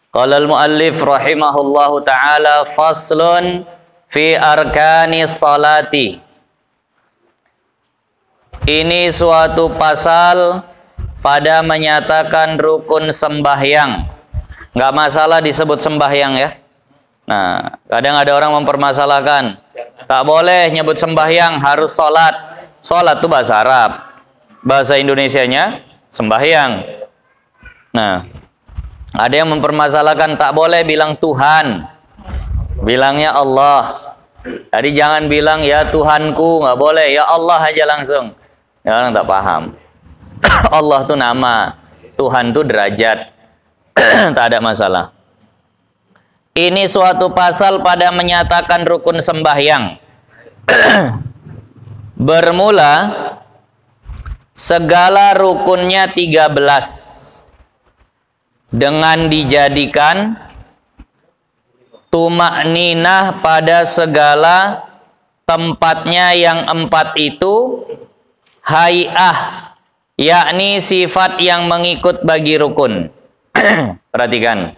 Qala al-muallif rahimahullahu ta'ala faslun fi arkani salati. Ini suatu pasal pada menyatakan rukun sembahyang. Nggak masalah disebut sembahyang ya. Nah, kadang ada orang mempermasalahkan, tak boleh nyebut sembahyang, harus sholat. Sholat itu bahasa Arab, bahasa Indonesianya sembahyang. Nah, ada yang mempermasalahkan tak boleh bilang Tuhan, bilangnya Allah. Jadi jangan bilang ya Tuhanku, nggak boleh, ya Allah aja langsung. Ya, orang tak paham. Allah itu nama, Tuhan itu derajat. Tak ada masalah. Ini suatu pasal pada menyatakan rukun sembahyang. Bermula segala rukunnya 13 dengan dijadikan tumakninah pada segala tempatnya yang 4 itu hay'ah, yakni sifat yang mengikut bagi rukun. Perhatikan,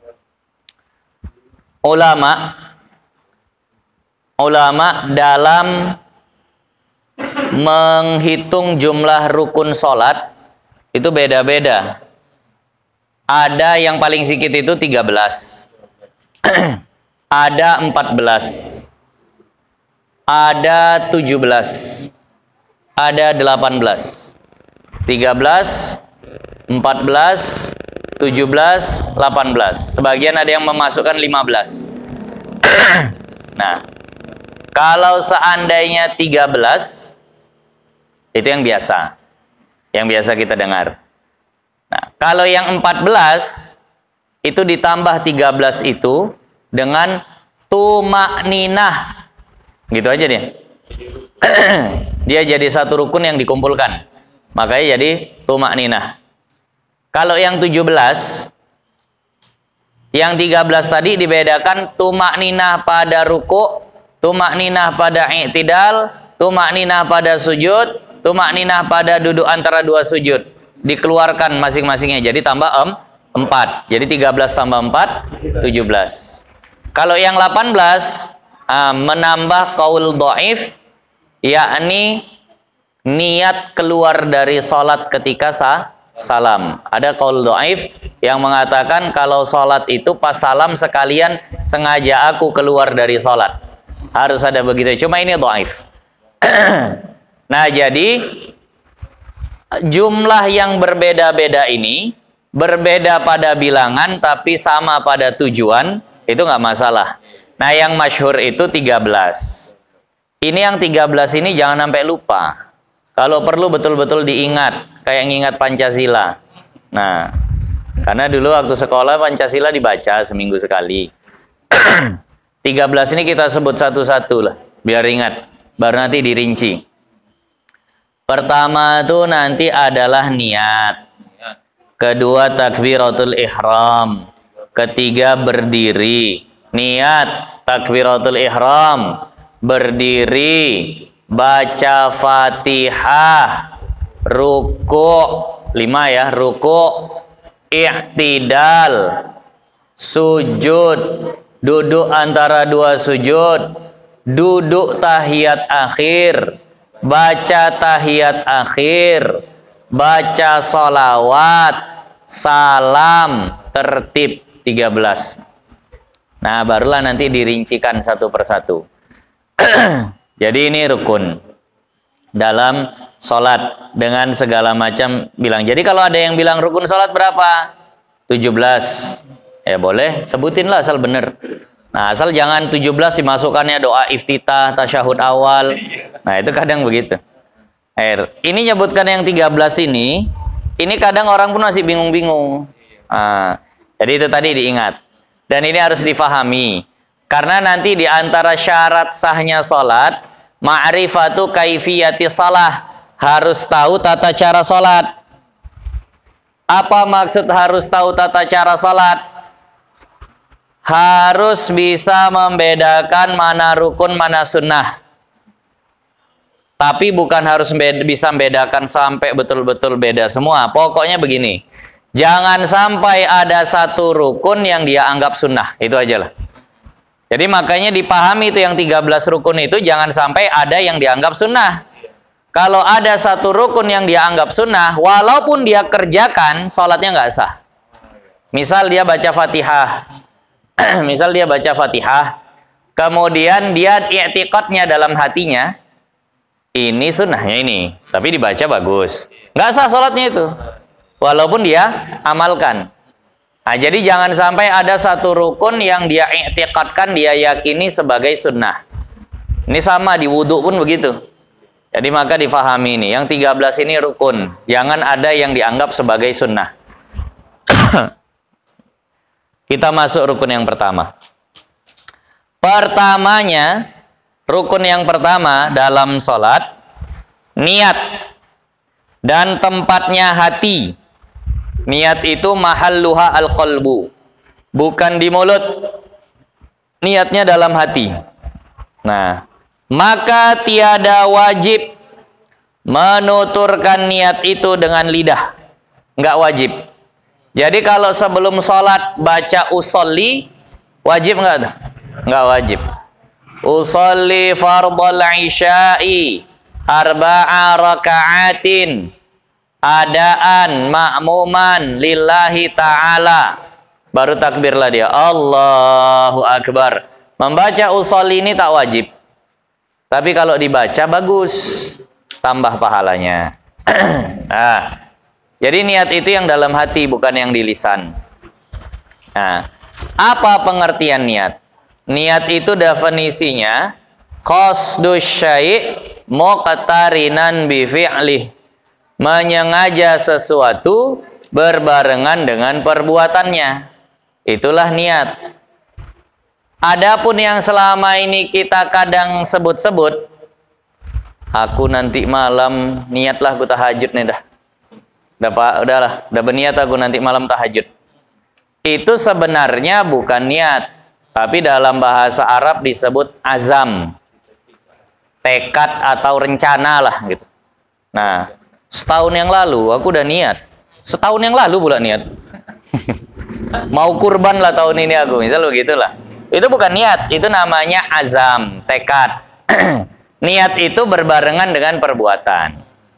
ulama dalam menghitung jumlah rukun sholat itu beda-beda. Ada yang paling sedikit itu 13, ada 14, ada 17, ada 18, 13, 14, 17, 18. Sebagian ada yang memasukkan 15. Nah, kalau seandainya 13 itu yang biasa kita dengar. Nah, kalau yang 14 itu ditambah 13 itu dengan tumakninah. Gitu aja dia. Dia jadi satu rukun yang dikumpulkan. Makanya jadi tumakninah. Kalau yang 17, yang 13 tadi dibedakan tumakninah pada ruku, tumakninah pada i'tidal, tumakninah pada sujud, tumakninah pada duduk antara dua sujud. Dikeluarkan masing-masingnya, jadi tambah 4. Jadi 13 tambah 4, 17. Kalau yang 18, menambah qaul dhaif, yakni niat keluar dari sholat ketika salam. Ada qaul dhaif yang mengatakan kalau sholat itu pas salam sekalian sengaja aku keluar dari sholat. Harus ada begitu. Cuma ini dhaif. Nah, jadi jumlah yang berbeda-beda ini berbeda pada bilangan tapi sama pada tujuan, itu nggak masalah. Nah, yang masyhur itu 13. Ini yang 13 ini jangan sampai lupa. Kalau perlu betul-betul diingat, kayak ngingat Pancasila. Nah, karena dulu waktu sekolah Pancasila dibaca seminggu sekali. 13 ini kita sebut satu-satu lah, biar ingat. Baru nanti dirinci. Pertama itu nanti adalah niat. Kedua takbiratul ihram. Ketiga berdiri. Niat, takbiratul ihram, berdiri, baca Fatihah, ruku, 5 ya, ruku, i'tidal, sujud, duduk antara dua sujud, duduk tahiyat akhir, baca tahiyat akhir, baca sholawat, salam, tertib, 13. Nah, barulah nanti dirincikan satu persatu. Jadi ini rukun dalam sholat dengan segala macam bilang. Jadi kalau ada yang bilang rukun sholat berapa? 17. Ya boleh, sebutinlah asal benar. Nah, asal jangan 17 dimasukkannya doa iftitah, tasyahud awal. Nah, itu kadang begitu. Ini nyebutkan yang 13 ini kadang orang pun masih bingung-bingung. Nah, jadi itu tadi diingat. Dan ini harus difahami. Karena nanti di antara syarat sahnya sholat, ma'rifatu kaifiyati shalah, harus tahu tata cara sholat. Apa maksud harus tahu tata cara sholat? Harus bisa membedakan mana rukun, mana sunnah. Tapi bukan harus bisa membedakan sampai betul-betul beda semua. Pokoknya begini, Jangan sampai ada satu rukun yang dia anggap sunnah. Itu aja lah. Jadi makanya dipahami itu yang 13 rukun itu jangan sampai ada yang dianggap sunnah. Kalau ada satu rukun yang dia anggap sunnah, walaupun dia kerjakan, sholatnya nggak sah. Misal dia baca Fatihah. Misal dia baca Fatihah, kemudian dia i'tiqadnya dalam hatinya, ini sunnahnya ini, tapi dibaca bagus. Nggak sah sholatnya itu. Walaupun dia amalkan. Nah, jadi jangan sampai ada satu rukun yang dia i'tiqadkan, dia yakini sebagai sunnah. Ini sama di wudhu pun begitu. Jadi maka difahami ini. Yang 13 ini rukun. Jangan ada yang dianggap sebagai sunnah. Kita masuk rukun yang pertama. Pertamanya, rukun yang pertama dalam sholat, niat. Dan tempatnya hati. Niat itu mahalluha al-qalbu. Bukan di mulut. Niatnya dalam hati. Nah, maka tiada wajib menuturkan niat itu dengan lidah. Enggak wajib. Jadi kalau sebelum sholat baca usolli, wajib enggak? Enggak wajib. Usolli fardhal isya'i arba'a raka'atin adaan ma'muman lillahi ta'ala. Baru takbirlah dia. Allahu Akbar. Membaca usolli ini tak wajib. Tapi kalau dibaca bagus. Tambah pahalanya. Nah, jadi niat itu yang dalam hati, bukan yang di lisan. Nah, apa pengertian niat? Niat itu definisinya qasdus syai' muqtarinan bi fi'lih. Menyengaja sesuatu berbarengan dengan perbuatannya. Itulah niat. Adapun yang selama ini kita kadang sebut-sebut, aku nanti malam niatlah aku tahajud nih dah. Udahlah, udah berniat aku nanti malam tahajud. Itu sebenarnya bukan niat, tapi dalam bahasa Arab disebut azam. Tekad atau rencana lah gitu. Nah, setahun yang lalu aku udah niat. Setahun yang lalu pula niat. Mau kurban lah tahun ini aku, misal begitulah. Itu bukan niat, itu namanya azam, tekad. Niat itu berbarengan dengan perbuatan.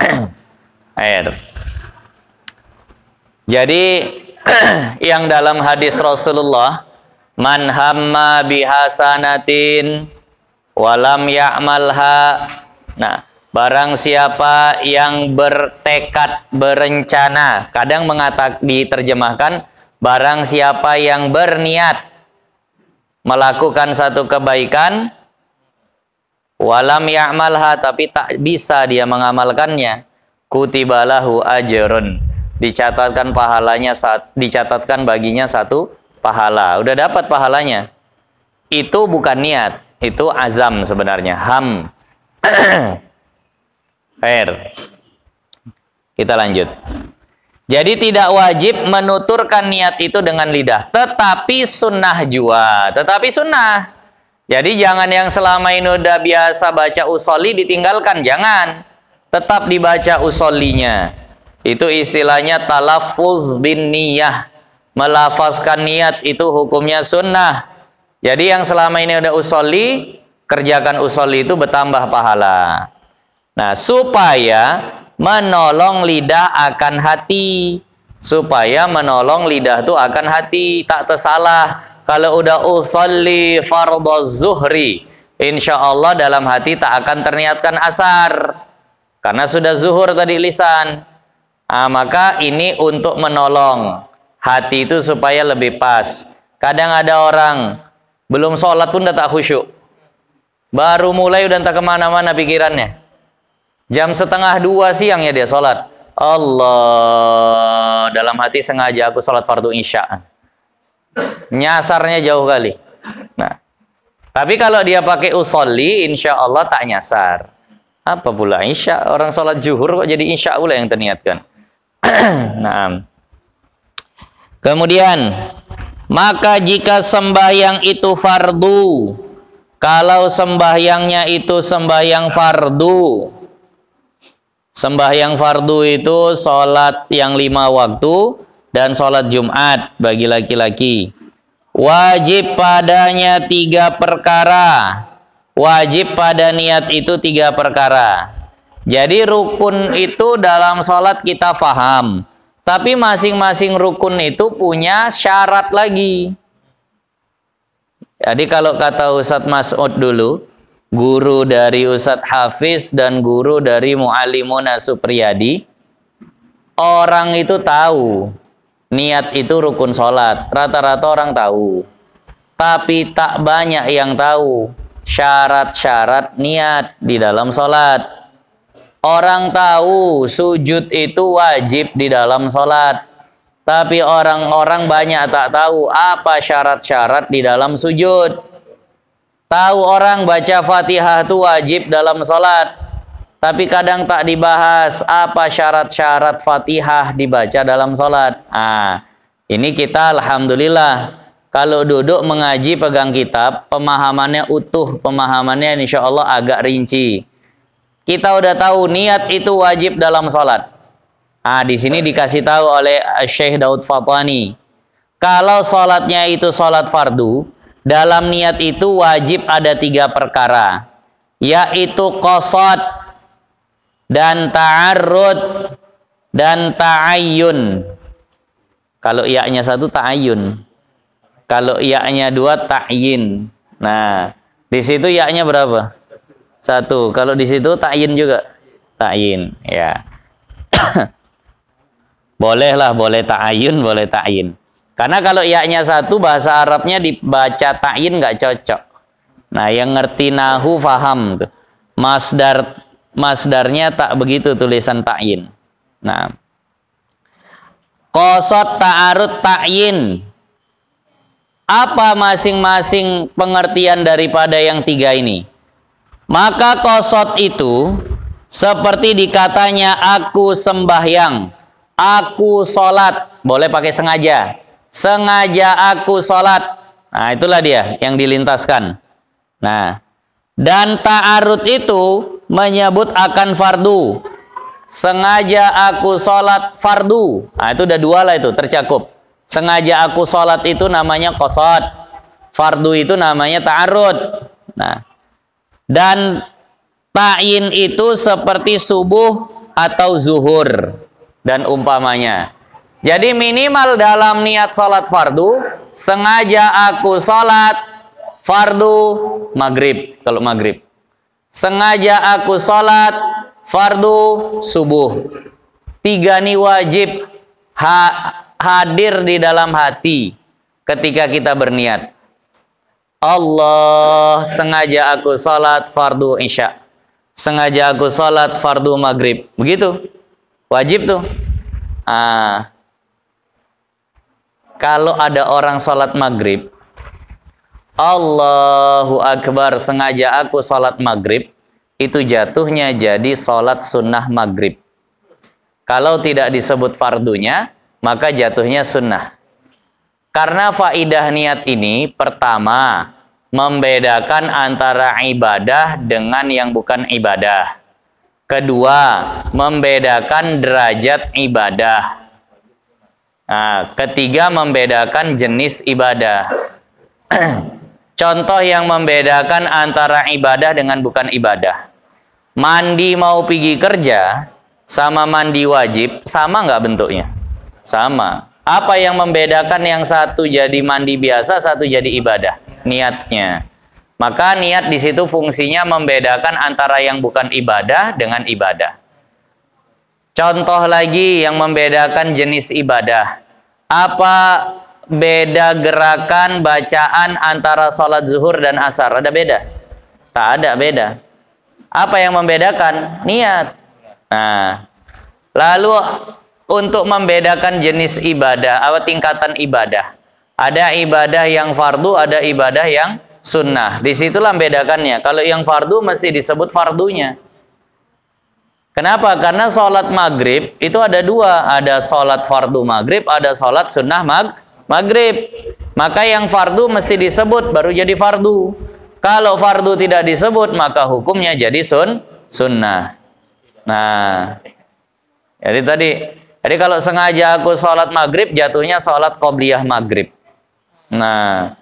Jadi yang dalam hadis Rasulullah, man hamma bihasanatin walam ya'malha. Nah, barang siapa yang bertekad, berencana, kadang diterjemahkan barang siapa yang berniat melakukan satu kebaikan, walam ya'malha, tapi tak bisa dia mengamalkannya, kutibalahu ajrun, dicatatkan pahalanya, dicatatkan baginya satu pahala. Udah dapat pahalanya. Itu bukan niat, itu azam sebenarnya, ham. Kita lanjut. Jadi tidak wajib menuturkan niat itu dengan lidah, tetapi sunnah jua, tetapi sunnah. Jadi jangan yang selama ini udah biasa baca usolli ditinggalkan, jangan. Tetap dibaca usollinya. Itu istilahnya talaffuz bin niyah. Melafazkan niat itu hukumnya sunnah. Jadi yang selama ini udah usolli, kerjakan usolli itu bertambah pahala. Nah, supaya menolong lidah akan hati, supaya menolong lidah itu akan hati, tak tersalah. Kalau udah usolli fardhu zuhri, insya Allah dalam hati tak akan terniatkan asar, karena sudah zuhur tadi lisan. Nah, maka ini untuk menolong hati itu supaya lebih pas. Kadang ada orang belum sholat pun udah tak khusyuk, baru mulai udah tak kemana-mana pikirannya. Jam 1:30 siang ya dia sholat. Allah, dalam hati sengaja aku sholat fardu isya. Nyasarnya jauh kali. Nah, tapi kalau dia pakai usolli, insya Allah tak nyasar. Apa pula isya? Orang sholat zuhur kok jadi isya pula yang terniatkan. Nah, kemudian, maka jika sembahyang itu fardu, kalau sembahyangnya itu sembahyang fardu, sembahyang fardu itu sholat yang 5 waktu dan sholat Jumat bagi laki-laki. Wajib padanya 3 perkara. Wajib pada niat itu 3 perkara. Jadi rukun itu dalam sholat kita faham. Tapi masing-masing rukun itu punya syarat lagi. Jadi kalau kata Ustadz Mas'ud dulu, guru dari Ustadz Hafiz dan guru dari Mu'allimuna Supriyadi, orang itu tahu niat itu rukun sholat. Rata-rata orang tahu. Tapi tak banyak yang tahu syarat-syarat niat di dalam sholat. Orang tahu sujud itu wajib di dalam sholat. Tapi orang-orang banyak tak tahu apa syarat-syarat di dalam sujud. Tahu orang baca Fatihah itu wajib dalam sholat. Tapi kadang tak dibahas apa syarat-syarat Fatihah dibaca dalam sholat. Ini kita alhamdulillah kalau duduk mengaji pegang kitab, pemahamannya utuh, pemahamannya insya Allah agak rinci. Kita udah tahu niat itu wajib dalam sholat. Di sini dikasih tahu oleh Syekh Daud Fatwani. Kalau sholatnya itu sholat fardu, dalam niat itu wajib ada 3 perkara, yaitu qasad, dan ta'arrud, dan ta'ayyun. Kalau iya-nya 1 ta'ayyun, kalau iya-nya 2 ta'yin. Nah, di situ iya-nya berapa? 1. Kalau di situ ta'yin juga, ta'yin. Ya, bolehlah, boleh ta'ayyun, boleh ta'yin. Karena kalau iya-nya 1 bahasa Arabnya dibaca ta'yin nggak cocok. Nah, yang ngerti nahu faham tuh. Masdarnya tak begitu tulisan ta'yin. Nah, qasad, ta'arud, ta'yin. Apa masing-masing pengertian daripada yang 3 ini? Maka qasad itu seperti dikatanya aku sembahyang, aku sholat. Boleh pakai sengaja. Sengaja aku sholat. Nah, itulah dia yang dilintaskan. Nah, dan ta'arud itu menyebut akan fardu. Sengaja aku sholat fardu. Nah, itu udah 2 lah, itu tercakup. Sengaja aku sholat itu namanya qasad. Fardu itu namanya ta'arud. Nah, dan ta'yin itu seperti subuh atau zuhur dan umpamanya. Jadi minimal dalam niat sholat fardu, sengaja aku sholat fardu maghrib, kalau maghrib. Sengaja aku sholat fardu subuh. 3 ini wajib hadir di dalam hati ketika kita berniat. Allah, sengaja aku sholat fardu isya. Sengaja aku sholat fardu maghrib. Begitu. Wajib tuh. Kalau ada orang sholat maghrib, Allahu Akbar, sengaja aku sholat maghrib, itu jatuhnya jadi sholat sunnah maghrib. Kalau tidak disebut fardunya, maka jatuhnya sunnah. Karena faidah niat ini, pertama, membedakan antara ibadah dengan yang bukan ibadah. Kedua, membedakan derajat ibadah. Ketiga, membedakan jenis ibadah. Contoh yang membedakan antara ibadah dengan bukan ibadah. Mandi mau pergi kerja sama mandi wajib sama nggak bentuknya? Sama. Apa yang membedakan yang satu jadi mandi biasa, satu jadi ibadah? Niatnya. Maka niat di situ fungsinya membedakan antara yang bukan ibadah dengan ibadah. Contoh lagi yang membedakan jenis ibadah. Apa beda gerakan bacaan antara sholat zuhur dan asar? Ada beda? Tak ada beda. Apa yang membedakan? Niat. Nah, lalu untuk membedakan jenis ibadah, tingkatan ibadah. Ada ibadah yang fardu, ada ibadah yang sunnah. Disitulah membedakannya. Kalau yang fardu mesti disebut fardunya. Kenapa? Karena sholat maghrib itu ada 2. Ada sholat fardu maghrib, ada sholat sunnah maghrib. Maka yang fardu mesti disebut baru jadi fardu. Kalau fardu tidak disebut maka hukumnya jadi sunnah. Nah, jadi tadi Jadi kalau sengaja aku sholat maghrib, jatuhnya sholat qobliyah maghrib. Nah,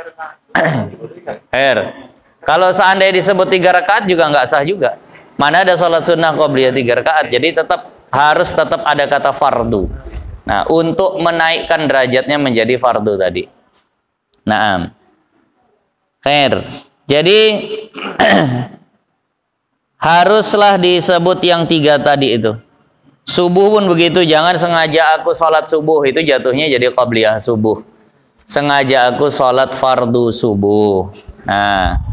kalau seandainya disebut 3 rakaat juga nggak sah juga. Mana ada sholat sunnah qobliyah 3 rakaat. Jadi harus tetap ada kata fardu. Nah, untuk menaikkan derajatnya menjadi fardu tadi. Naam. Jadi haruslah disebut yang 3 tadi itu. Subuh pun begitu, jangan sengaja aku sholat subuh, itu jatuhnya jadi qobliyah subuh. Sengaja aku sholat fardu subuh. Nah,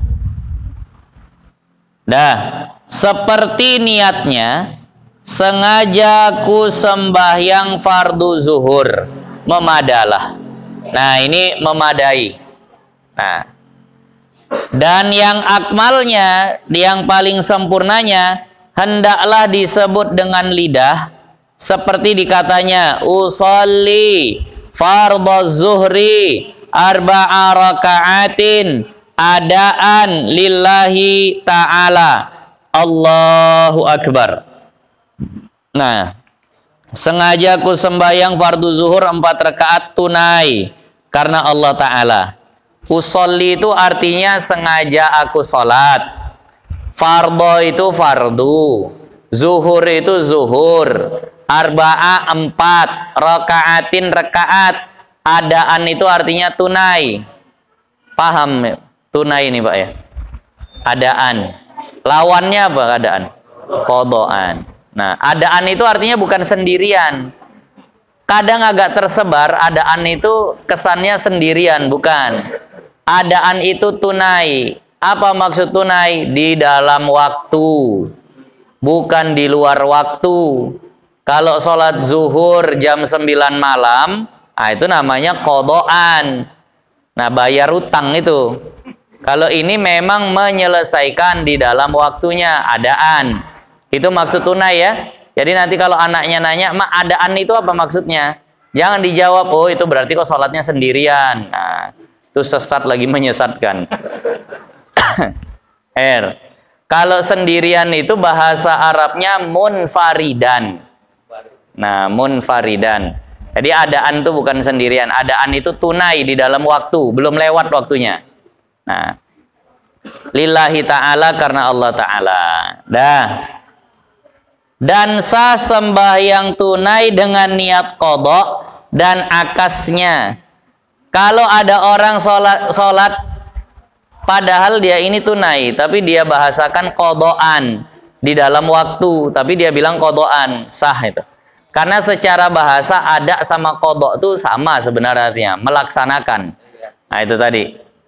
seperti niatnya, sengaja aku sembahyang fardu zuhur, memadalah. Nah, ini memadai. Nah, dan yang akmalnya, yang paling sempurnanya, hendaklah disebut dengan lidah, seperti dikatanya usolli fardhu zuhri arba'a raka'atin adaan lillahi ta'ala Allahu Akbar. Nah, sengaja aku sembahyang fardu zuhur 4 rakaat tunai karena Allah Ta'ala. Usolli itu artinya sengaja aku sholat. Fardho itu fardu, zuhur itu zuhur, arba'a 4, raka'atin rakaat, adaan itu artinya tunai. Paham tunai ini Pak ya? Adaan. Lawannya apa adaan? Qadaan. Nah, adaan itu artinya bukan sendirian. Kadang agak tersebar, adaan itu kesannya sendirian, bukan. Adaan itu tunai. Apa maksud tunai? Di dalam waktu, bukan di luar waktu. Kalau sholat zuhur jam 9 malam, nah itu namanya qadaan. Nah, bayar utang itu. Kalau ini memang menyelesaikan di dalam waktunya, adaan. Itu maksud tunai ya. Jadi nanti kalau anaknya nanya, "Mak, adaan itu apa maksudnya?" Jangan dijawab, "Oh, itu berarti kok sholatnya sendirian." Nah, itu sesat lagi menyesatkan. Kalau sendirian itu bahasa Arabnya munfaridan. Nah, munfaridan. Jadi adaan itu bukan sendirian. Adaan itu tunai di dalam waktu, belum lewat waktunya. Nah, lillahi ta'ala karena Allah Ta'ala. Dan sah sembahyang tunai dengan niat qadha dan akasnya. Kalau ada orang sholat padahal dia ini tunai, tapi dia bahasakan qadhaan di dalam waktu, tapi dia bilang qadhaan, sah itu. Karena secara bahasa ada sama qadha itu sama sebenarnya, melaksanakan. Nah, itu tadi.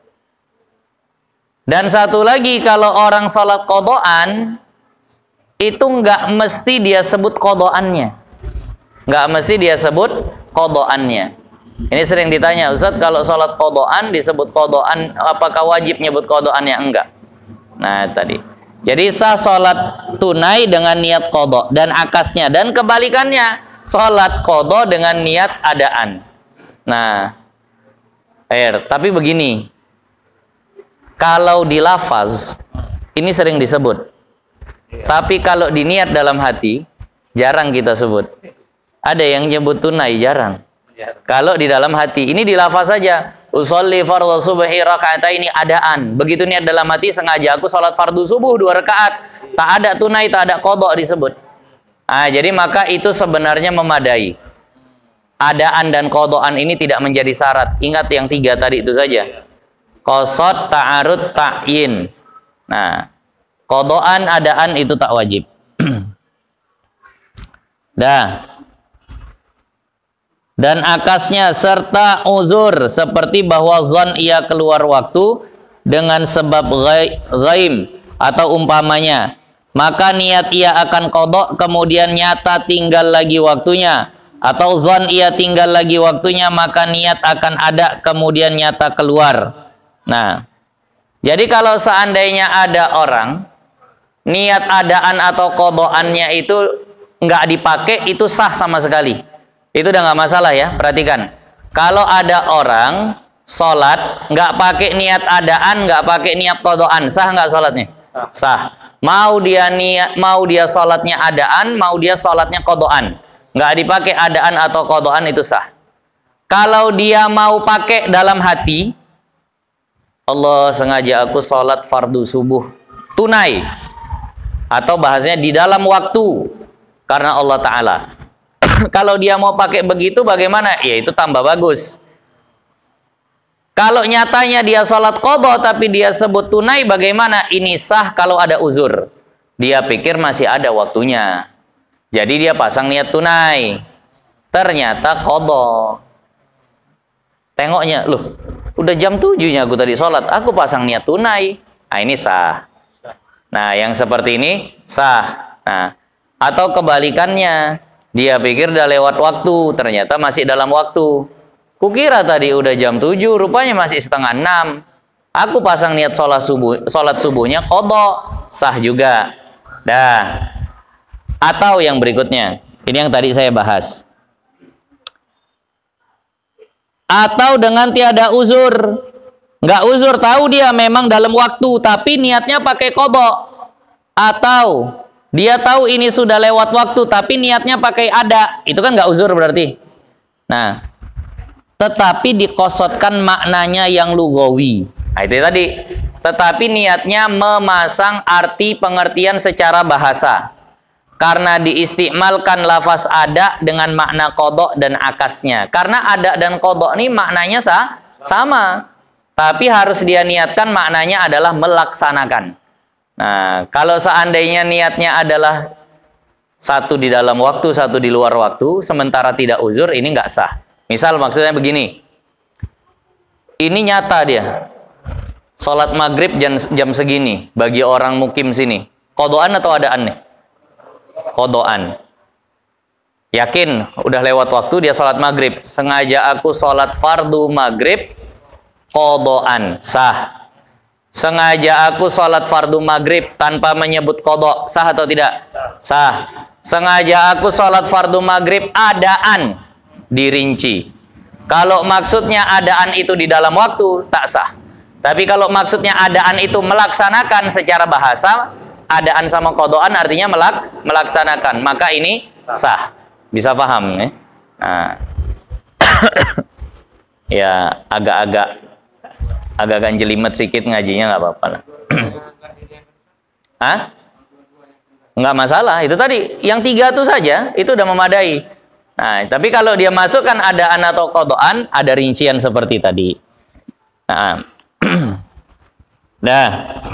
Dan satu lagi, kalau orang sholat qadhaan itu nggak mesti dia sebut qadhaannya. Nggak mesti dia sebut qadhaannya. Ini sering ditanya, Ustaz, kalau sholat qadhaan disebut qadhaan, apakah wajib nyebut qadhaannya? Enggak. Nah, tadi. Jadi sah sholat tunai dengan niat qadha dan akasnya, dan kebalikannya, sholat qadha dengan niat adaan. Nah, tapi begini, kalau di lafaz ini sering disebut, tapi kalau di niat dalam hati jarang kita sebut. Ada yang nyebut tunai, jarang. Kalau di dalam hati, ini di lafaz saja, usolli fardhu subhi raka'ataini adaan. Begitu niat dalam hati, sengaja aku sholat fardu subuh 2 rakaat. Tak ada tunai, tak ada qadha disebut. Nah, jadi maka itu sebenarnya memadai. Adaan dan qadhaan ini tidak menjadi syarat. Ingat yang 3 tadi itu saja. Qasad, ta'arud, ta'yin. Nah, qadhaan, adaan itu tak wajib. Dan akasnya serta uzur, seperti bahwa zon ia keluar waktu dengan sebab ghaim atau umpamanya, maka niat ia akan qadha kemudian nyata tinggal lagi waktunya, atau zon ia tinggal lagi waktunya maka niat akan ada kemudian nyata keluar. Nah, jadi kalau seandainya ada orang niat adaan atau qadhaannya itu nggak dipakai, itu sah sama sekali. Itu udah nggak masalah ya. Perhatikan, kalau ada orang sholat nggak pakai niat adaan, nggak pakai niat qadhaan, sah nggak sholatnya? Sah. Mau dia sholatnya adaan, mau dia sholatnya qadhaan. nggak dipakai adaan atau qadaan itu sah. Kalau dia mau pakai dalam hati, Allah sengaja aku sholat fardu subuh tunai, atau bahasanya di dalam waktu karena Allah Ta'ala. Kalau dia mau pakai begitu bagaimana? Ya itu tambah bagus. Kalau nyatanya dia sholat qadha tapi dia sebut tunai, bagaimana? Ini sah kalau ada uzur. Dia pikir masih ada waktunya. Jadi dia pasang niat tunai. Ternyata qadha. Tengoknya, loh, udah jam 7-nya aku tadi sholat, aku pasang niat tunai. Nah, ini sah. Nah, yang seperti ini sah. Nah, atau kebalikannya, dia pikir udah lewat waktu, ternyata masih dalam waktu. Kukira tadi udah jam 7, rupanya masih setengah 6. Aku pasang niat sholat subuhnya qadha, sah juga. Dah. Atau yang berikutnya, ini yang tadi saya bahas. Atau dengan tiada uzur. Nggak uzur, tahu dia memang dalam waktu, tapi niatnya pakai qadha. Atau dia tahu ini sudah lewat waktu, tapi niatnya pakai ada. Itu kan nggak uzur berarti. Nah, tetapi dikosotkan maknanya yang lugawi. Nah, itu tadi. Tetapi niatnya memasang arti pengertian secara bahasa. Karena diistimalkan lafaz ada dengan makna qadha dan akasnya. Karena ada dan qadha ini maknanya sama. Tapi harus dia niatkan maknanya adalah melaksanakan. Nah, kalau seandainya niatnya adalah satu di dalam waktu, satu di luar waktu, sementara tidak uzur, ini nggak sah. Misal maksudnya begini, ini nyata dia, sholat maghrib jam segini, bagi orang mukim sini, qadhaan atau adaan nih? Qadhaan. Yakin, udah lewat waktu dia sholat maghrib, sengaja aku sholat fardu maghrib, qadhaan, sah. Sengaja aku sholat fardu maghrib tanpa menyebut qadha, sah atau tidak? Sah. Sengaja aku sholat fardu maghrib adaan, dirinci. Kalau maksudnya adaan itu di dalam waktu, tak sah. Tapi kalau maksudnya adaan itu melaksanakan secara bahasa, adaan sama qadhaan artinya melaksanakan, maka ini sah. Bisa paham ya? Nah. Ya agak jelimet sedikit ngajinya, nggak apa-apa lah. Hah? Nggak masalah, itu tadi yang 3 itu saja, itu udah memadai. Nah, tapi kalau dia masukkan adaan atau qadhaan, ada rincian seperti tadi. Nah. Dah.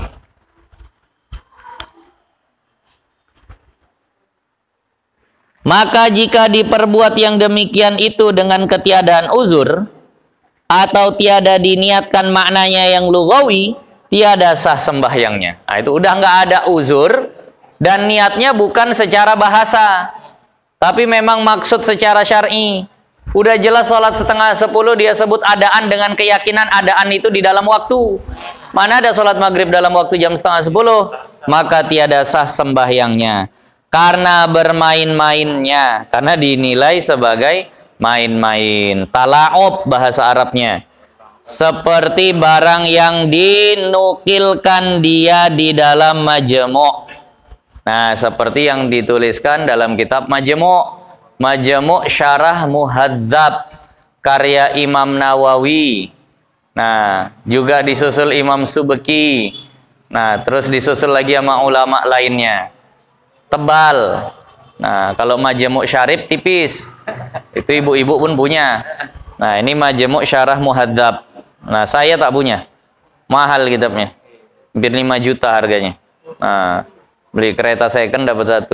Maka jika diperbuat yang demikian itu dengan ketiadaan uzur, atau tiada diniatkan maknanya yang lugawi, tiada sah sembahyangnya. Nah, itu udah nggak ada uzur, dan niatnya bukan secara bahasa, tapi memang maksud secara syar'i. Udah jelas sholat setengah 10, dia sebut adaan dengan keyakinan adaan itu di dalam waktu. Mana ada sholat maghrib dalam waktu jam setengah 10? Maka tiada sah sembahyangnya. Karena bermain-mainnya, karena dinilai sebagai main-main. Tala'ub bahasa Arabnya. Seperti barang yang dinukilkan dia di dalam majmu'. Nah, seperti yang dituliskan dalam kitab Majmu'. Majmu' Syarah Muhadzab karya Imam Nawawi. Nah, juga disusul Imam Subki. Nah, terus disusul lagi sama ulama lainnya. Tebal. Nah, kalau Majmu' Syarif tipis. Itu ibu-ibu pun punya. Nah, ini Majmu' Syarah Muhadzab. Nah, saya tak punya. Mahal kitabnya. Hampir 5 juta harganya. Nah, beli kereta second dapat 1.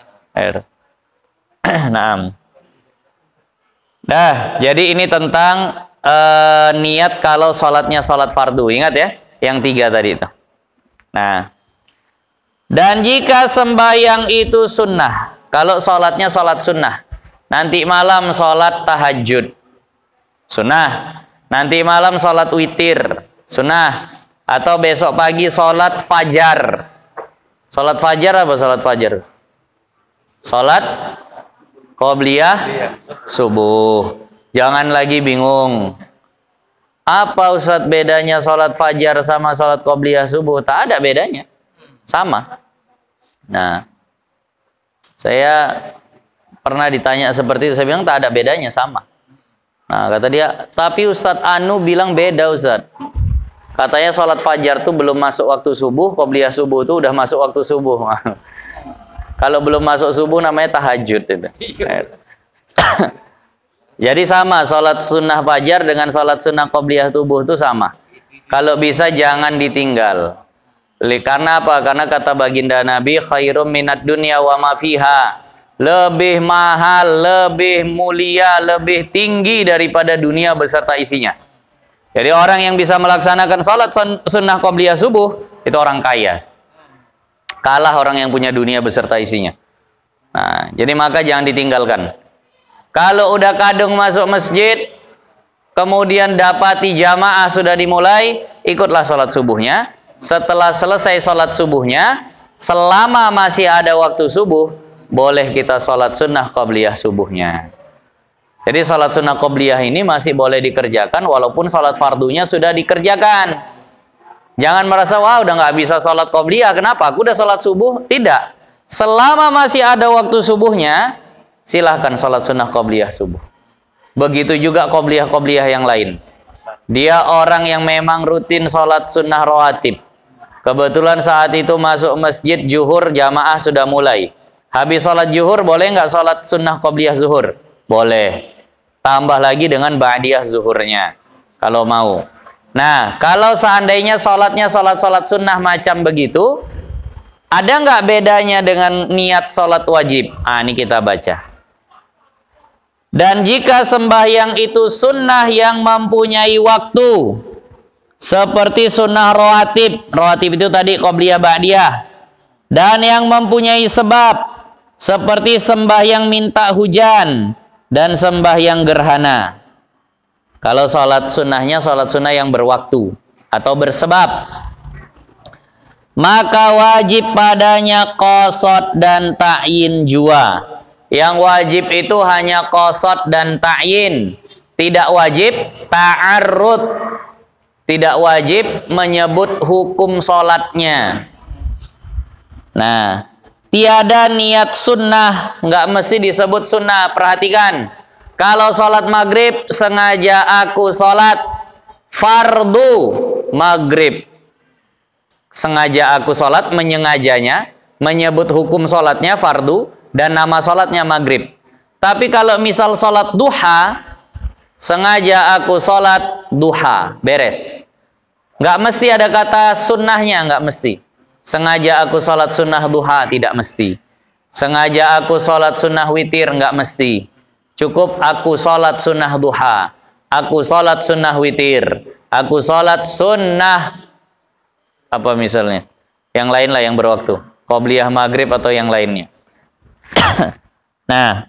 Naam. Dah, jadi ini tentang niat kalau sholatnya sholat fardu. Ingat ya, yang 3 tadi itu. Nah, dan jika sembahyang itu sunnah, kalau sholatnya sholat sunnah, nanti malam sholat tahajud, sunnah. Nanti malam sholat witir, sunnah. Atau besok pagi sholat fajar. Sholat fajar apa sholat fajar? Sholat qobliyah subuh. Jangan lagi bingung. Apa Ustadz bedanya sholat fajar sama sholat qobliyah subuh? Tak ada bedanya. Sama. Nah, saya pernah ditanya seperti itu, saya bilang tak ada bedanya, sama. Nah, kata dia, tapi Ustadz Anu bilang beda Ustadz. Katanya sholat fajar tuh belum masuk waktu subuh, qobliyah subuh tuh udah masuk waktu subuh. Kalau belum masuk subuh namanya tahajud itu. Jadi sama, sholat sunnah fajar dengan sholat sunnah qobliyah subuh itu sama. Kalau bisa jangan ditinggal. Karena apa? Karena kata baginda Nabi, khairum minad dunya wa ma fiha. Lebih mahal, lebih mulia, lebih tinggi daripada dunia beserta isinya. Jadi orang yang bisa melaksanakan salat sunnah qobliyah subuh itu orang kaya. Kalah orang yang punya dunia beserta isinya. Nah, jadi maka jangan ditinggalkan. Kalau udah kadung masuk masjid, kemudian dapati jamaah sudah dimulai, ikutlah salat subuhnya. Setelah selesai salat subuhnya, selama masih ada waktu subuh, boleh kita sholat sunnah qobliyah subuhnya. Jadi sholat sunnah qobliyah ini masih boleh dikerjakan walaupun sholat fardunya sudah dikerjakan. Jangan merasa, wah udah nggak bisa sholat qobliyah, kenapa? Aku udah sholat subuh. Tidak. Selama masih ada waktu subuhnya, silahkan sholat sunnah qobliyah subuh. Begitu juga qobliyah-qobliyah yang lain. Dia orang yang memang rutin sholat sunnah rawatib. Kebetulan saat itu masuk masjid zuhur, jamaah sudah mulai. Habis sholat zuhur, boleh nggak sholat sunnah qobliyah zuhur? Boleh. Tambah lagi dengan ba'diyah zuhurnya, kalau mau. Nah, kalau seandainya sholatnya sholat sunnah macam begitu, ada nggak bedanya dengan niat sholat wajib? Ah, ini kita baca. Dan jika sembahyang itu sunnah yang mempunyai waktu, seperti sunnah rawatib. Rawatib itu tadi qobliyah ba'diyah. Dan yang mempunyai sebab, seperti sembahyang minta hujan dan sembahyang gerhana. Kalau sholat sunnahnya sholat sunnah yang berwaktu atau bersebab, maka wajib padanya qasad dan ta'yin jua. Yang wajib itu hanya qasad dan ta'yin, tidak wajib ta'arrud, tidak wajib menyebut hukum sholatnya. Nah, tiada niat sunnah, nggak mesti disebut sunnah. Perhatikan, kalau sholat maghrib sengaja aku sholat fardu maghrib, sengaja aku sholat, menyengajanya, menyebut hukum sholatnya fardu dan nama sholatnya maghrib. Tapi kalau misal sholat duha, sengaja aku sholat duha, beres. Nggak mesti ada kata sunnahnya, nggak mesti. Sengaja aku sholat sunnah duha, tidak mesti. Sengaja aku sholat sunnah witir, nggak mesti. Cukup aku sholat sunnah duha, aku sholat sunnah witir, aku sholat sunnah apa misalnya, yang lain lah yang berwaktu, qobliyah maghrib atau yang lainnya. Nah,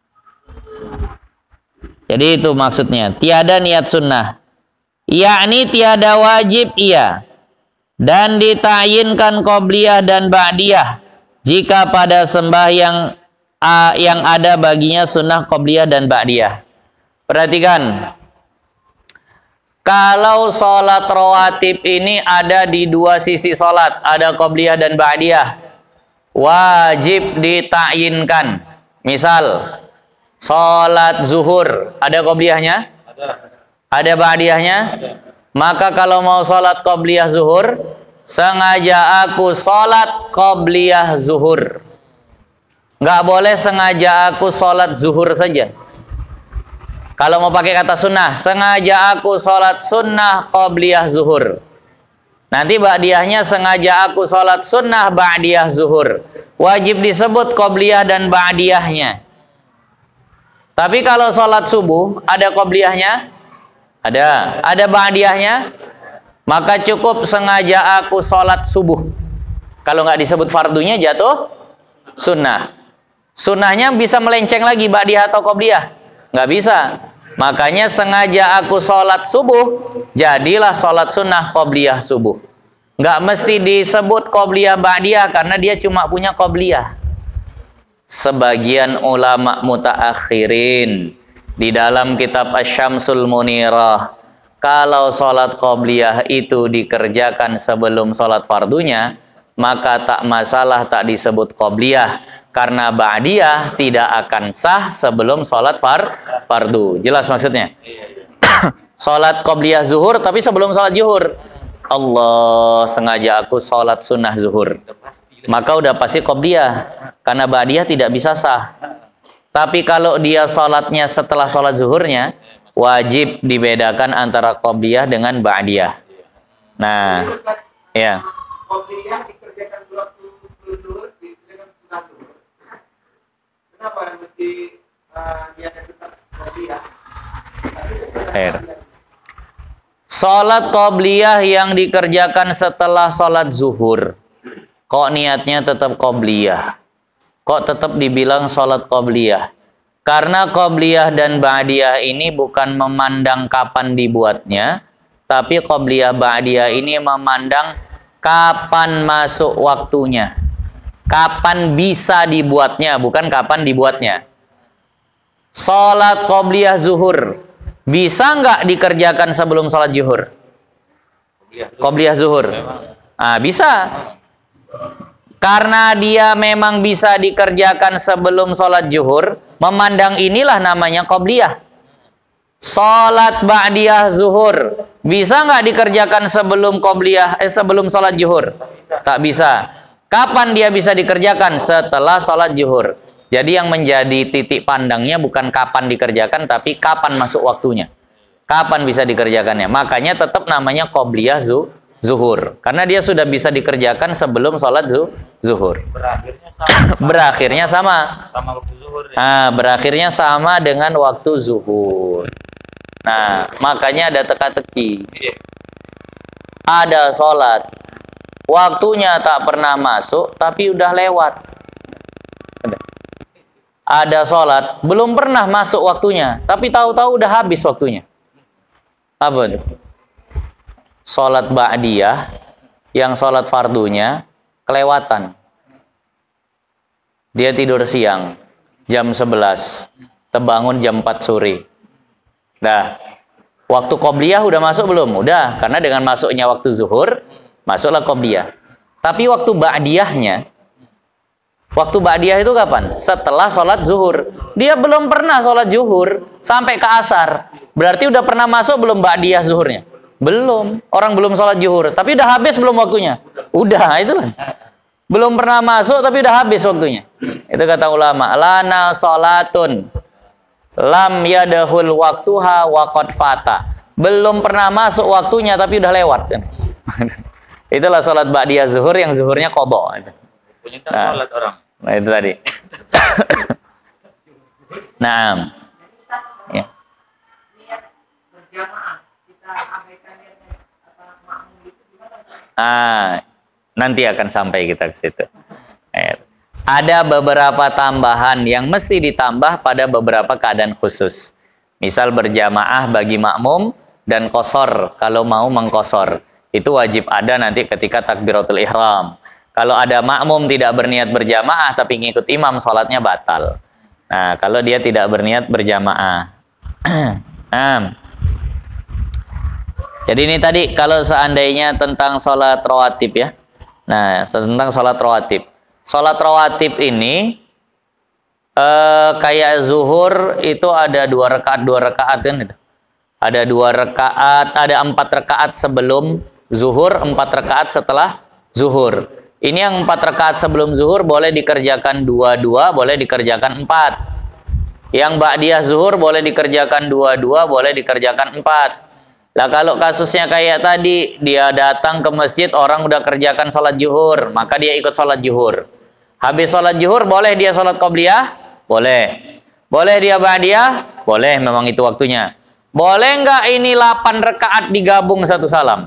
jadi itu maksudnya, tiada niat sunnah, yakni tiada wajib iya, dan ditayinkan qobliyah dan ba'diyah jika pada sembahyang yang ada baginya sunnah qobliyah dan ba'diyah. Perhatikan, kalau sholat rawatib ini ada di dua sisi sholat, ada qobliyah dan ba'diyah, wajib ditayinkan. Misal sholat zuhur, ada qobliyahnya? Ada ba'diyahnya? Maka kalau mau sholat qobliyah zuhur, sengaja aku sholat qobliyah zuhur. Nggak boleh sengaja aku sholat zuhur saja. Kalau mau pakai kata sunnah, sengaja aku sholat sunnah qobliyah zuhur. Nanti ba'diyahnya sengaja aku sholat sunnah ba'diyah zuhur. Wajib disebut qobliyah dan ba'diyahnya. Tapi kalau sholat subuh, ada qobliyahnya? Ada ba'diyahnya, maka cukup sengaja aku sholat subuh. Kalau nggak disebut fardunya jatuh sunnah. Sunnahnya bisa melenceng lagi ba'diyah atau qobliyah? Nggak bisa. Makanya sengaja aku sholat subuh, jadilah sholat sunnah qobliyah subuh. Nggak mesti disebut qobliyah ba'diyah karena dia cuma punya qobliyah. Sebagian ulama mutaakhirin di dalam kitab Asy-Syamsul Munirah, kalau sholat qobliyah itu dikerjakan sebelum sholat fardunya, maka tak masalah tak disebut qobliyah. Karena ba'diyah tidak akan sah sebelum sholat fardu. Jelas maksudnya? Sholat qobliyah zuhur tapi sebelum sholat zuhur. Allah, sengaja aku sholat sunnah zuhur. Maka udah pasti qobliyah. Karena ba'diyah tidak bisa sah. Tapi kalau dia sholatnya setelah sholat zuhurnya, wajib dibedakan antara qobliyah dengan ba'diyah. Nah, ya. Qobliyah dikerjakan waktu zuhur, dikerjakan setelah zuhur. Kenapa mesti dia tetap qobliyah? Sholat qobliyah yang dikerjakan setelah sholat zuhur, kok niatnya tetap qobliyah? Kok tetap dibilang sholat qobliyah? Karena qobliyah dan ba'diyah ini bukan memandang kapan dibuatnya, tapi qobliyah ba'diyah ini memandang kapan masuk waktunya, kapan bisa dibuatnya, bukan kapan dibuatnya. Sholat qobliyah zuhur bisa nggak dikerjakan sebelum sholat zuhur? Qobliyah zuhur, bisa. Karena dia memang bisa dikerjakan sebelum sholat zuhur, memandang inilah namanya qobliyah. Sholat ba'diyah zuhur bisa nggak dikerjakan sebelum qobliyah, sebelum sholat zuhur? Tak bisa. Kapan dia bisa dikerjakan? Setelah sholat zuhur. Jadi yang menjadi titik pandangnya bukan kapan dikerjakan, tapi kapan masuk waktunya. Kapan bisa dikerjakannya. Makanya tetap namanya qobliyah zuhur. Karena dia sudah bisa dikerjakan sebelum sholat zuhur. Berakhirnya sama. Sama waktu zuhur. Nah, berakhirnya sama dengan waktu zuhur. Nah, makanya ada teka-teki. Ada sholat, waktunya tak pernah masuk, tapi udah lewat. Ada sholat, belum pernah masuk waktunya, tapi tahu-tahu udah habis waktunya. Apa itu? Sholat ba'diyah, yang sholat fardunya, kelewatan. Dia tidur siang, jam 11, terbangun jam 4 sore. Nah, waktu qobliyah udah masuk belum? Udah, karena dengan masuknya waktu zuhur, masuklah qobliyah. Tapi waktu ba'diyahnya, waktu ba'diyah itu kapan? Setelah sholat zuhur. Dia belum pernah sholat zuhur sampai ke asar. Berarti udah pernah masuk belum ba'diyah zuhurnya? Belum. Orang belum sholat zuhur. Tapi udah habis belum waktunya? Udah, itulah. Belum pernah masuk tapi udah habis waktunya. Itu kata ulama. Lana sholatun lam yadahul waktuha wa qad fata. Belum pernah masuk waktunya tapi udah lewat kan. Itulah sholat ba'diyah zuhur yang zuhurnya qadha. Nah, Sholat orang. nah itu tadi. Nah, ya. Nanti akan sampai kita ke situ. Ada beberapa tambahan yang mesti ditambah pada beberapa keadaan khusus. Misal berjamaah bagi makmum dan qashar kalau mau mengqashar. Itu wajib ada nanti ketika takbiratul ihram. Kalau ada makmum tidak berniat berjamaah tapi ngikut imam, sholatnya batal. Nah, kalau dia tidak berniat berjamaah. Jadi ini tadi kalau seandainya tentang sholat rawatib ya. Nah, tentang sholat rawatib. Sholat rawatib ini kayak zuhur itu ada 2 rakaat kan itu. Ada 2 rakaat, ada 4 rakaat sebelum zuhur, 4 rakaat setelah zuhur. Ini yang 4 rakaat sebelum zuhur boleh dikerjakan 2-2, boleh dikerjakan 4. Yang ba'diyah zuhur boleh dikerjakan 2-2, boleh dikerjakan 4. Lah kalau kasusnya kayak tadi, dia datang ke masjid, orang udah kerjakan sholat zuhur, maka dia ikut sholat zuhur. Habis sholat zuhur, boleh dia sholat qobliyah? Boleh. Boleh dia ba'diyah? Boleh, memang itu waktunya. Boleh nggak ini 8 rakaat digabung satu salam?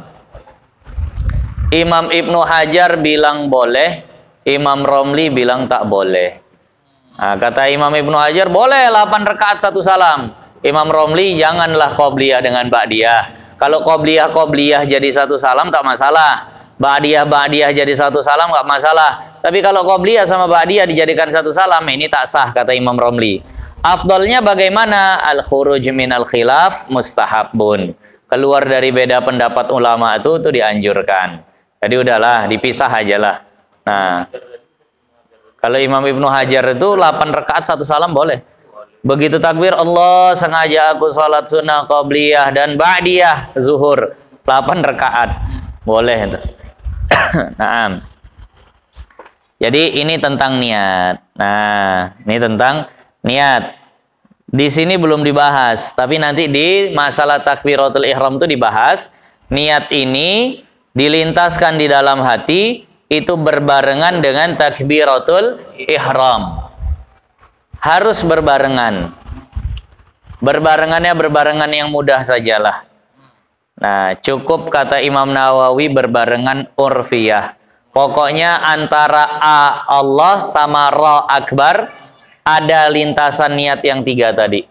Imam Ibnu Hajar bilang boleh, Imam Romli bilang tak boleh. Nah, kata Imam Ibnu Hajar, boleh 8 rakaat satu salam. Imam Romli, janganlah qobliyah dengan ba'diyah. Kalau qobliyah jadi satu salam tak masalah. Ba'diyah jadi satu salam tak masalah. Tapi kalau qobliyah sama ba'diyah dijadikan satu salam, ini tak sah kata Imam Romli. Afdalnya bagaimana? Al-khuruj minal khilaf mustahabun. Keluar dari beda pendapat ulama itu dianjurkan. Jadi udahlah, dipisah aja lah. Nah, Kalau Imam Ibnu Hajar itu 8 rakaat 1 salam boleh. Begitu takbir Allah, sengaja aku salat sunnah qabliyah dan ba'diyah zuhur 8 rakaat boleh itu. Naam. Jadi ini tentang niat. Nah, ini tentang niat. Di sini belum dibahas, tapi nanti di masalah takbiratul ihram itu dibahas. Niat ini dilintaskan di dalam hati, itu berbarengan dengan takbiratul ihram. Harus berbarengan. Berbarengannya berbarengan yang mudah sajalah. Nah, cukup kata Imam Nawawi berbarengan urfiyah. Pokoknya antara A Allah sama Ra Akbar ada lintasan niat yang 3 tadi.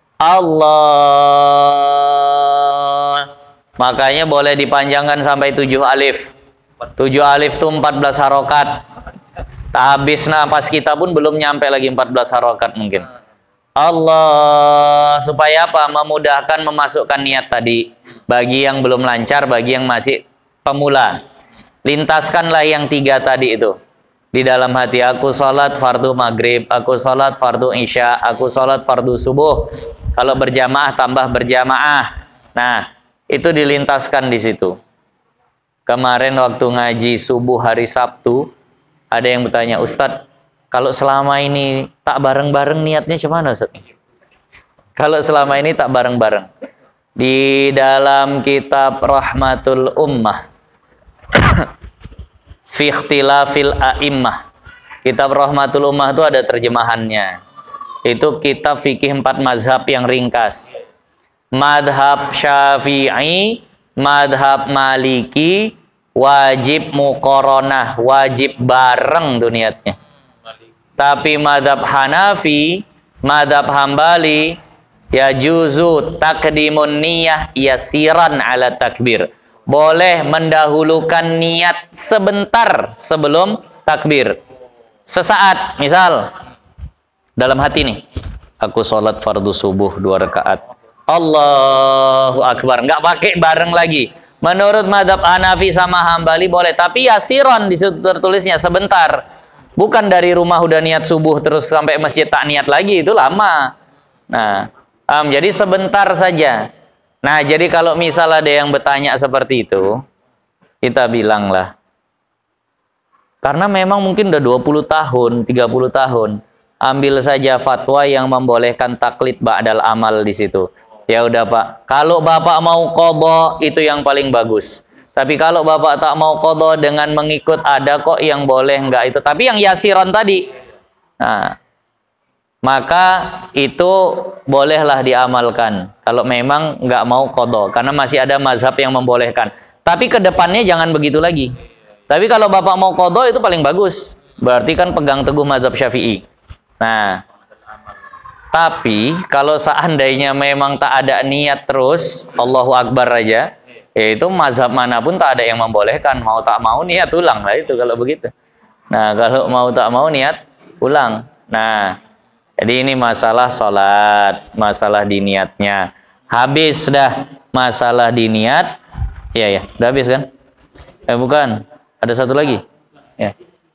Allah. Makanya boleh dipanjangkan sampai 7 alif. 7 alif itu 14 harokat. Habis nafas kita pun belum nyampe lagi 14 harokat mungkin. Allah. Supaya apa? Memudahkan memasukkan niat tadi. Bagi yang belum lancar, bagi yang masih pemula. Lintaskanlah yang 3 tadi itu. Di dalam hati aku sholat fardu maghrib, aku sholat fardu isya, aku sholat fardu subuh. Kalau berjamaah tambah berjamaah. Nah, itu dilintaskan di situ. Kemarin waktu ngaji subuh hari Sabtu, ada yang bertanya, Ustadz, kalau selama ini tak bareng-bareng niatnya gimana Ustadz? Kalau selama ini tak bareng-bareng. Di dalam kitab Rahmatul Ummah, fi ikhtilafil a'immah, kitab Rahmatul Ummah itu ada terjemahannya. Itu kitab fikih 4 mazhab yang ringkas. Madhab Syafi'i, madhab Maliki, wajib muqaranah, wajib bareng tuh niatnya. Tapi madhab Hanafi, madhab Hambali, ya juzu takdimun niyah yasiran ala takbir. Boleh mendahulukan niat sebentar sebelum takbir. Sesaat, misal dalam hati nih, aku sholat fardu subuh 2 rakaat. Allahu Akbar, nggak pakai bareng lagi. Menurut madhab Hanafi sama Hambali boleh, tapi yasiran di situ tertulisnya sebentar. Bukan dari rumah udah niat subuh terus sampai masjid tak niat lagi, itu lama. Nah, jadi sebentar saja. Nah, jadi kalau misal ada yang bertanya seperti itu, kita bilanglah. Karena memang mungkin udah 20 tahun, 30 tahun. Ambil saja fatwa yang membolehkan taklid ba'dal amal di situ. Ya udah Pak, kalau Bapak mau qadha itu yang paling bagus. Tapi kalau Bapak tak mau qadha dengan mengikut, ada kok yang boleh enggak itu. Tapi yang yasiran tadi. Nah, maka itu bolehlah diamalkan kalau memang nggak mau qadha, karena masih ada mazhab yang membolehkan. Tapi kedepannya jangan begitu lagi. Tapi kalau Bapak mau qadha itu paling bagus, berarti kan pegang teguh mazhab Syafi'i. Nah, tapi kalau seandainya memang tak ada niat terus Allahu Akbar aja, yaitu mazhab manapun tak ada yang membolehkan. Mau tak mau niat ulang lah itu kalau begitu. Nah, kalau mau tak mau niat ulang. Nah, jadi ini masalah sholat, masalah di niatnya. Habis dah masalah di niat. Iya ya, udah habis kan? Bukan, ada satu lagi. Ya.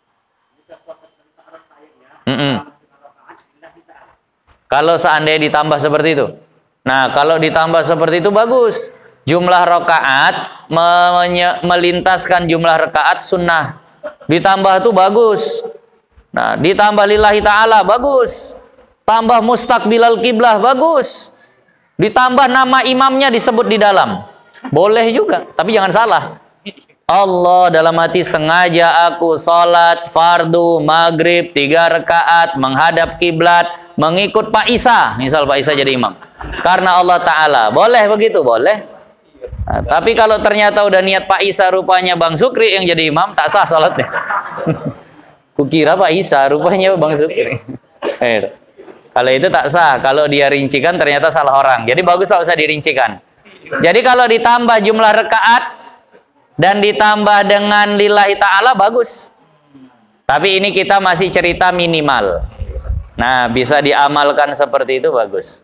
Kalau seandainya ditambah seperti itu. Nah, kalau ditambah seperti itu bagus. Jumlah rakaat melintaskan jumlah rakaat sunnah. Ditambah itu bagus. Nah, ditambah lillahi ta'ala bagus. Tambah mustaqbilal kiblah bagus. Ditambah nama imamnya disebut di dalam. Boleh juga, tapi jangan salah. Allah dalam hati sengaja aku salat fardu maghrib 3 rakaat menghadap kiblat mengikut Pak Isa. Misal Pak Isa jadi imam. Karena Allah Ta'ala. Boleh begitu? Boleh. Nah, tapi kalau ternyata udah niat Pak Isa rupanya Bang Sukri yang jadi imam, tak sah salatnya. Kukira Pak Isa rupanya Bang Sukri. Kalau itu tak sah. Kalau dia rincikan ternyata salah orang. Jadi bagus tak usah dirincikan. Jadi kalau ditambah jumlah rakaat dan ditambah dengan lillahi ta'ala bagus. Tapi ini kita masih cerita minimal. Nah, bisa diamalkan seperti itu bagus.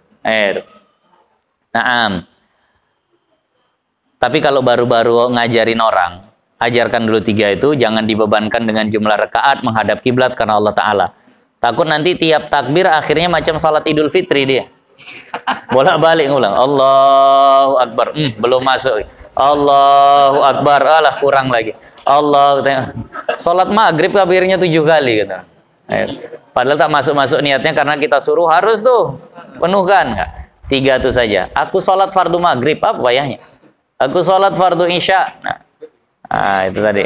Naam. Tapi kalau baru-baru ngajarin orang, ajarkan dulu 3 itu, jangan dibebankan dengan jumlah rakaat menghadap kiblat karena Allah Ta'ala. Takut nanti tiap takbir akhirnya macam salat Idul Fitri dia. Bolak-balik ngulang. Allahu Akbar. Belum masuk. Allahu Akbar. Alah, kurang lagi. Salat maghrib kabirnya 7 kali gitu. Padahal tak masuk-masuk niatnya karena kita suruh harus tuh penuhkan. 3 itu saja. Aku salat fardu maghrib, apa payahnya? Aku salat fardu isya. Nah, itu tadi.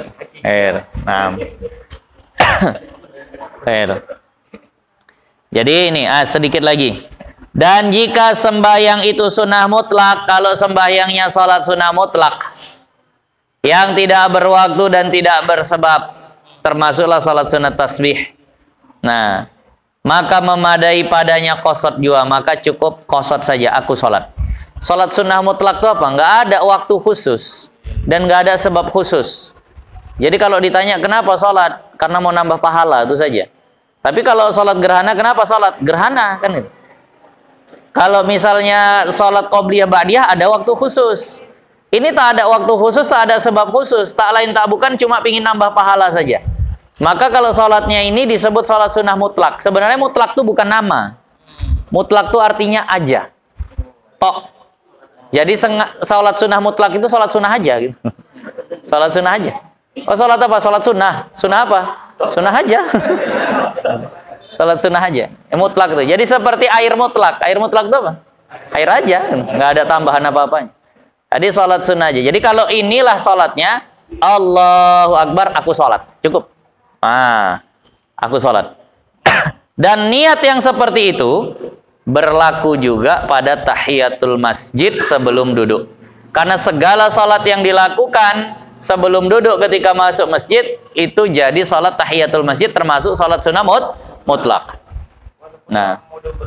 Jadi ini sedikit lagi. Dan jika sembahyang itu sunnah mutlak, kalau sembahyangnya salat sunnah mutlak yang tidak berwaktu dan tidak bersebab, termasuklah salat sunat tasbih. Nah, maka memadai padanya qasad jua, maka cukup qasad saja, aku salat. Salat sunnah mutlak itu apa? Nggak ada waktu khusus dan nggak ada sebab khusus. Jadi kalau ditanya kenapa salat? Karena mau nambah pahala, itu saja. Tapi kalau salat gerhana, kenapa salat? Gerhana kan itu. Kalau misalnya sholat qobliyah ba'diyah ada waktu khusus. Ini tak ada waktu khusus, tak ada sebab khusus. Tak lain tak bukan cuma pingin nambah pahala saja. Maka kalau sholatnya ini disebut sholat sunnah mutlak. Sebenarnya mutlak itu bukan nama. Mutlak itu artinya aja. Tok. Jadi sholat sunnah mutlak itu sholat sunnah aja. Gitu. Sholat sunnah aja. Oh, sholat apa? Sholat sunnah. Sunnah apa? Sunnah aja. Salat sunnah aja, mutlak itu. Jadi seperti air mutlak. Air mutlak itu apa? Air aja, nggak ada tambahan apa-apanya. Jadi salat sunnah aja. Jadi kalau inilah salatnya, Allahu Akbar, aku salat, cukup. Aku salat. Dan niat yang seperti itu berlaku juga pada tahiyatul masjid sebelum duduk. Karena segala salat yang dilakukan sebelum duduk ketika masuk masjid itu jadi salat tahiyatul masjid, termasuk salat sunnah mutlak. Nah,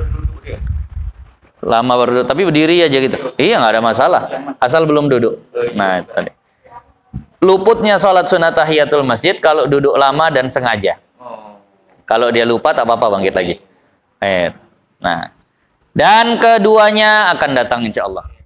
lama berduduk, tapi berdiri aja gitu. Iya, nggak ada masalah, asal belum duduk. Nah, itu tadi. Luputnya sholat sunat tahiyatul masjid kalau duduk lama dan sengaja. Kalau dia lupa tak apa-apa, bangkit lagi. Nah, dan keduanya akan datang insya Allah.